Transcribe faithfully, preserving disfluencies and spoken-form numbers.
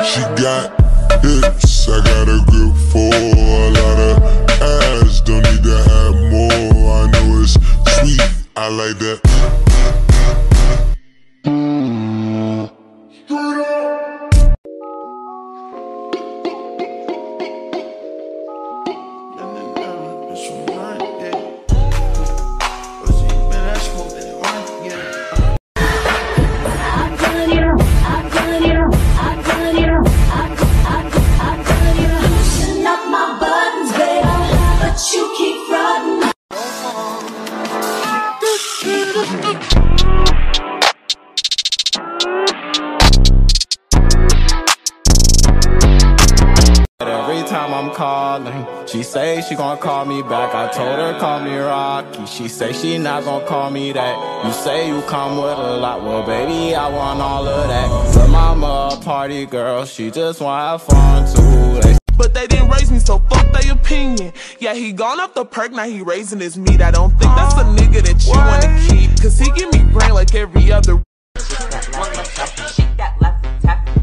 She got hips, I got a grip for a lot of ass. Don't need to have more. I know it's sweet, I like that. Every time I'm calling, she say she gon' call me back. I told her call me Rocky. She say she not gon' call me that. You say you come with a lot, well baby I want all of that. Her mama a party girl, she just wanna have fun too. They But they didn't raise me, so fuck their opinion. Yeah, he gone up the perk, now he raising his meat. I don't think that's a nigga that you wanna keep, cause he give me brain like every other. Shake that left, tap, shake that left, tap.